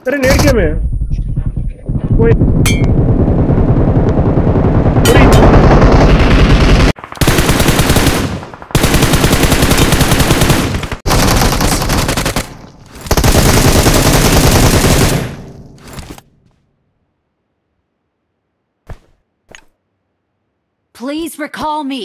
अरे नेट क्या में कोई Please recall me.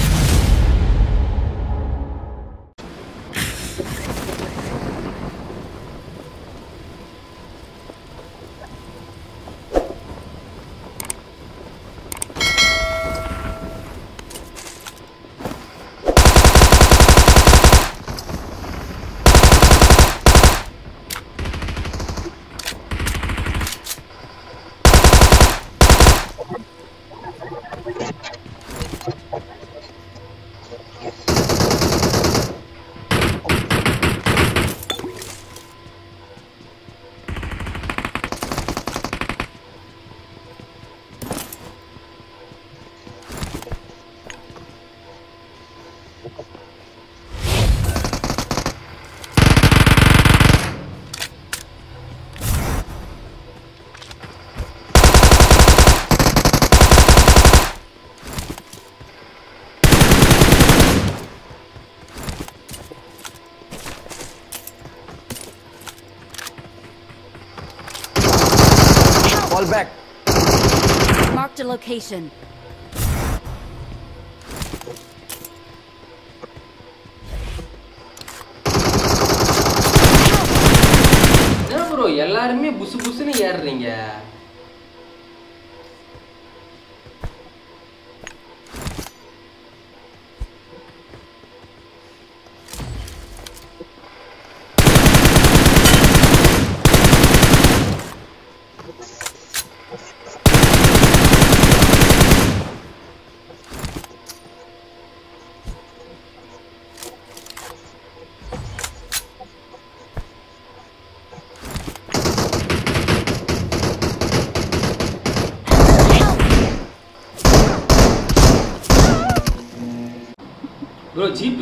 Fall back. Marked a location. என்ன bro எல்லாரும் புசு புசுன்னு ஏறுறீங்க. Bro, jeep.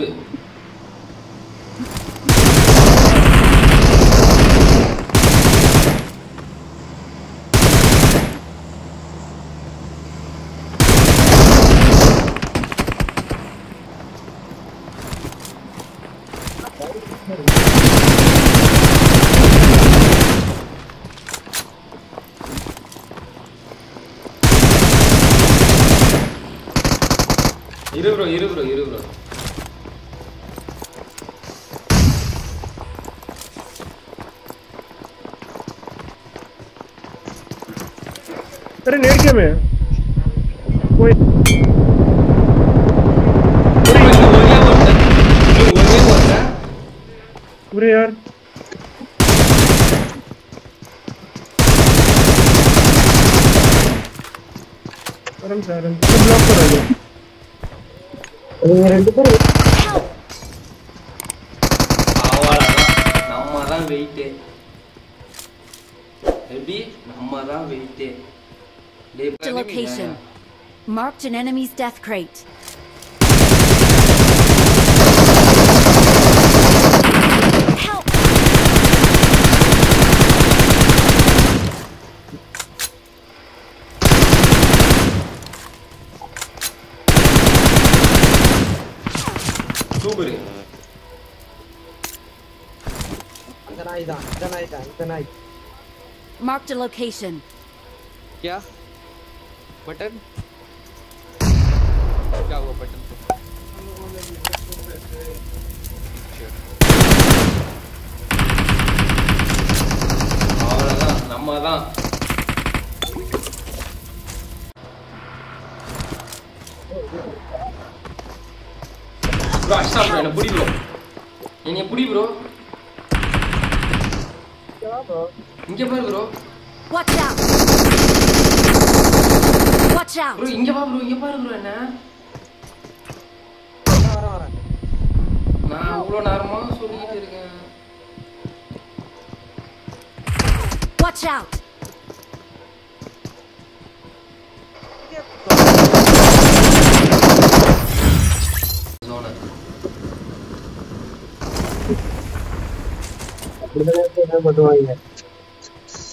Iru bro. अरे नेट क्या में कोई पूरे यार आराम से ब्लॉक करा दो ரெண்டு பேர் அவ்வளவுதான் நம்ம தான் வெயிட் எப்படி நம்ம தான் wait Location. Marked an enemy's death crate. Help! Super. इतना ही Marked a location. क्या बटन क्या हुआ बटन को அவ்வளவுதான் நம்ம தான் bro அஷ்டா bro என்ன புடி bro என்னைய புடி bro இங்க பாரு bro Watch out! Watch out! bro இங்க பாரு bro என்ன நான் அவ்வளோ நேரமா சொல்லிட்டு இருக்கேன் Watch out! zone அப்படிதான் பண்ணுவாங்க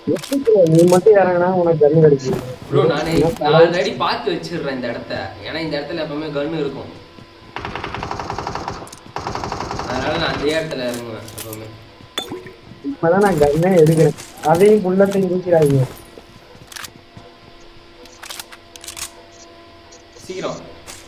நீ மட்டும் இறங்கினா உனக்கு கண்ணு கிடைக்கும் ப்ரோ நான் ஆல்ரெடி பார்த்து வச்சிடுறேன் இந்த இடத்த. ஏன்னா இந்த இடத்துல எப்பவுமே கன்று இருக்கும். அதனால நான் அந்த இடத்துல இறங்குவேன் எப்பவுமே. இப்பதான் நான் கண்ணே எடுக்கிறேன். அதையும் புல்லத்தையும் தூக்கிறாங்க. சீக்கிரம்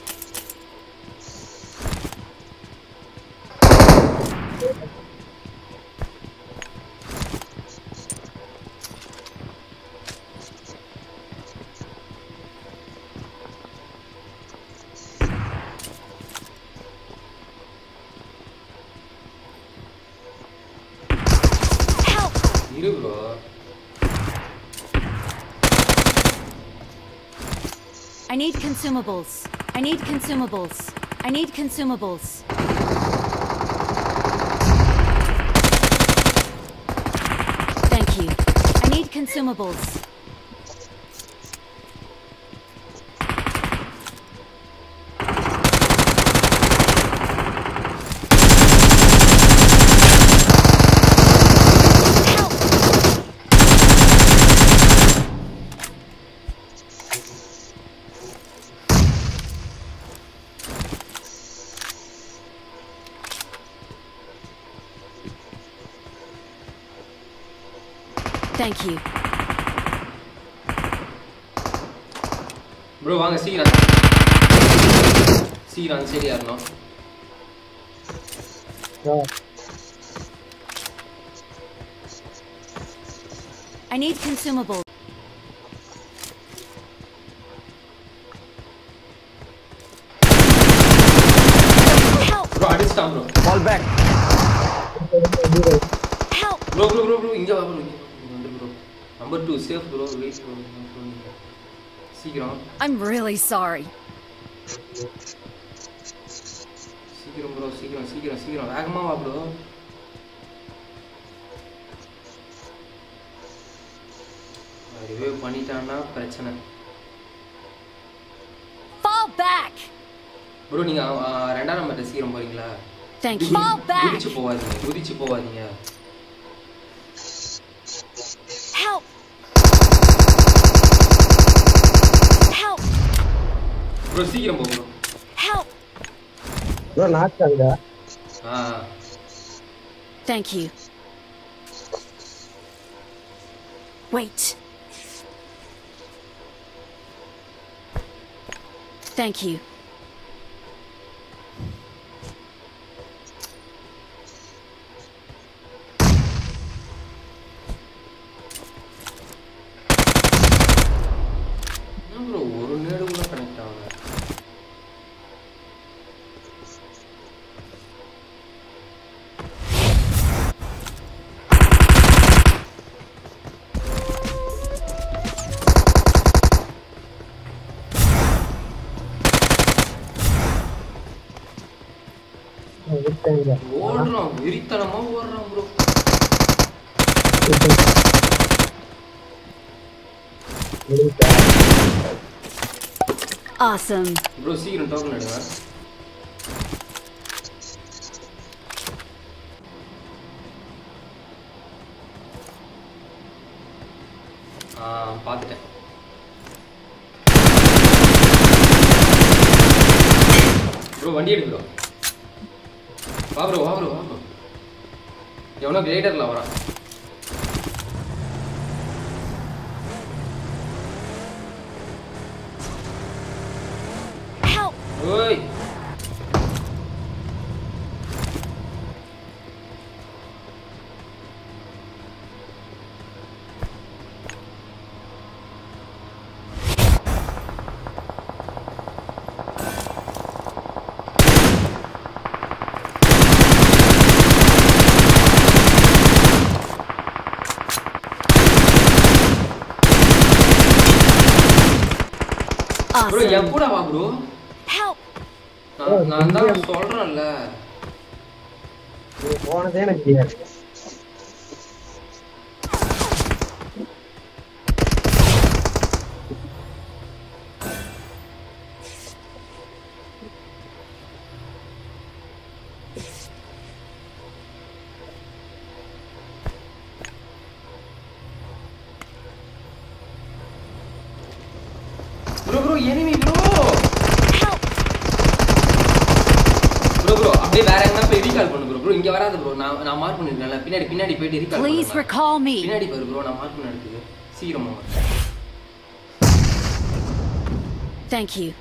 இரு bro. I need consumables. I need consumables. I need consumables. Thank you. I need consumables. Thank you. Bro வாங்க சீக்கிரம். சீக்கிரம் சரியா இருக்கணும். I need consumables. ப்ரோ அடிச்சிட்டான் bro. Fall back. Help! Bro இங்க வா bro. Bro number 2 safe bro. Wait bro. சீக்கிரம். I'm really sorry. சீக்கிரம் ப்ரோ சீக்கிரம் வேகமா வா ப்ரோ. ரிவைவ் பண்ணிட்டான்னா பிரச்சனை. Fall back! ப்ரோ நீங்க ரெண்டாம் நம்பர்ல சீக்கிரம் போறீங்களா? Thank you. Fall back! குதிச்சு போவாதீங்க. Help! Help! ப்ரோ சீக்கிரம் போ ப்ரோ. Help! ப்ரோ நாக்காங்க. Thank you. Wait. Thank you. Bro ஒரு நேடு கூட கனெக்ட் ஆகல. ஓடுறான் வெறித்தனமா ஓடுறான் ப்ரோ. Awesome. ப்ரோ சீக்கிரம் டோக்கன் எடுங்க. பார்த்துட்டேன். ப்ரோ வண்டி எடு ப்ரோ. வா ப்ரோ எவனோ கிரேடர்ல வரான். Help! ஓய் ப்ரோ எப்படா வா ப்ரோ. Help! நான் தான் சொல்றேன்ல. நீ போனதே எனக்கு தெரியாது. enemy bro. Help! Bro, அப்படியே வேற எங்கனா போய் ரீகால் பண்ணு bro. இங்க வராத bro. நான் மார்க் பண்ணிருக்கேன்ல. பின்னாடி போய் ரீகால் பண்ணு. Please recall me. பின்னாடி பாரு bro. நான் மார்க் பண்ணி எடுத்து. சீக்கிரமா வா. Thank you.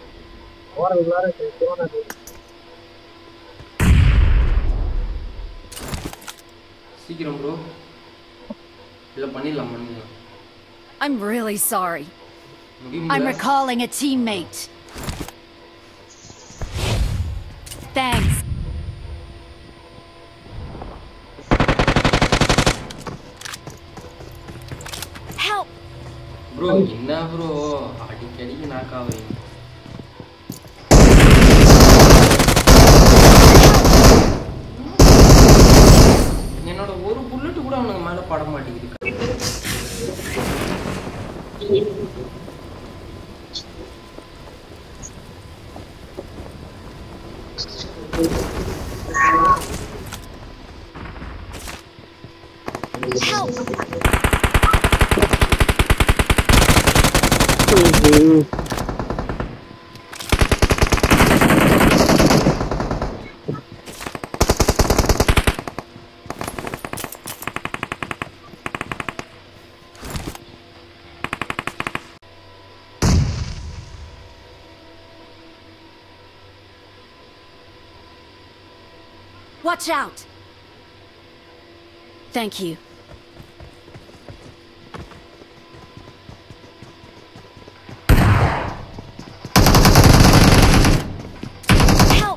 சீக்கிரம் bro. இல்ல பண்ணிடலாம். I'm really sorry. முடியும்ல? I'm recalling a teammate. Thanks. Help! bro என்ன bro அடிக்கடி நாக் ஆவீங்க. என்னோட ஒரு புல்லட் கூட அவனுக்கு மேல பட மாட்டேங்குது. Help! Watch out! Thank you. Help!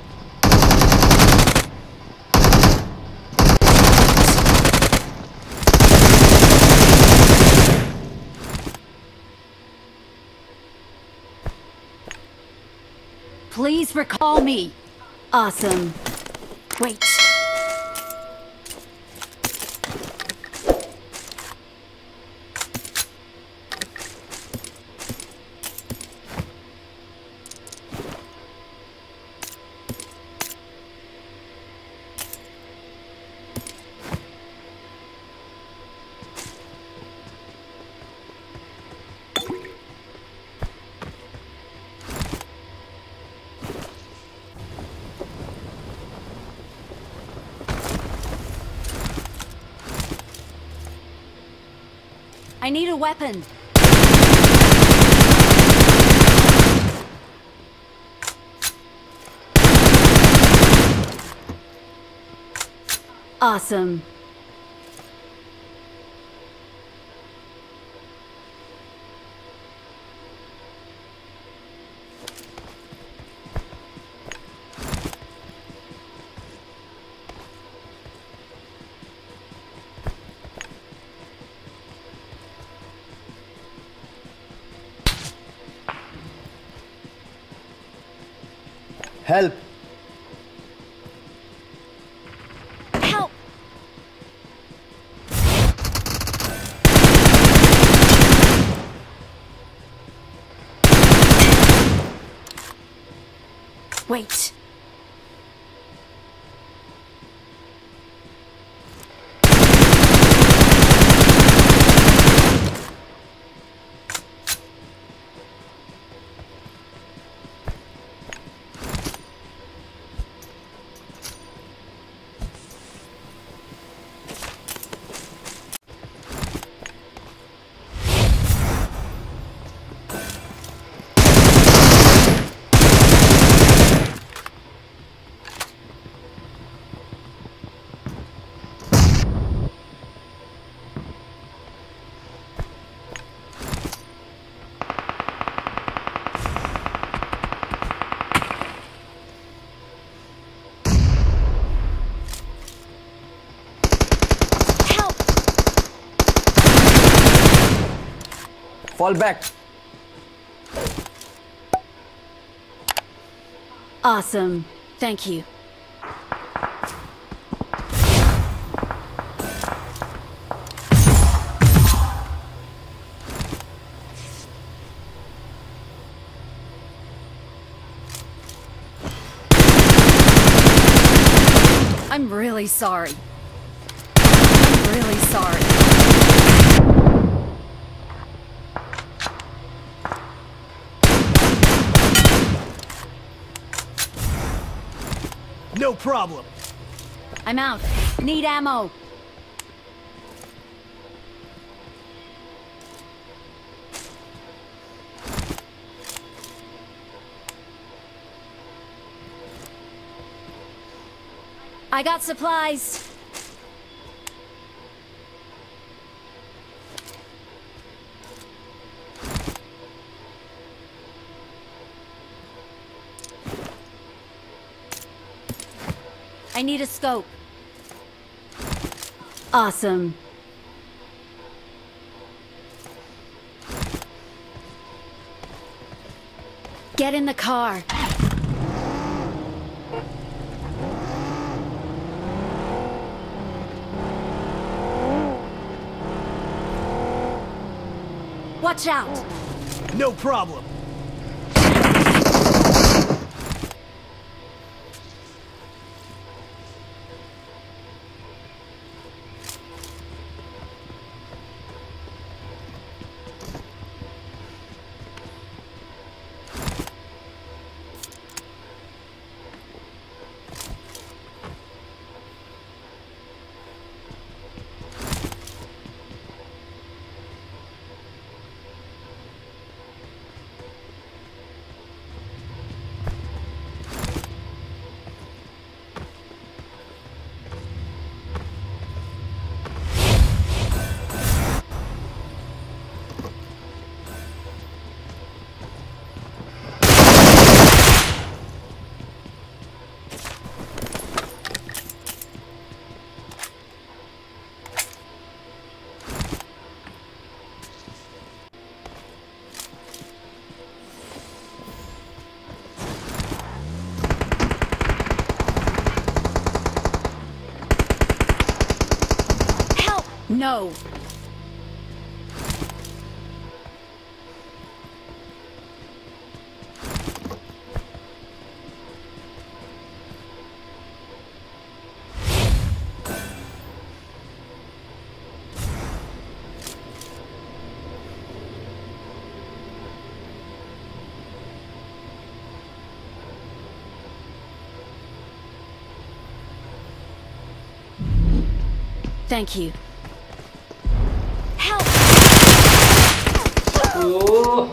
Please recall me. Awesome. Wait. I need a weapon. Awesome. Help! Help! Wait. Fall back! Awesome. Thank you. I'm really sorry. I'm really sorry. No problem. I'm out. Need ammo. I got supplies. I need a scope. Awesome. Get in the car. Watch out! No problem. No. Thank you. Help! Oh.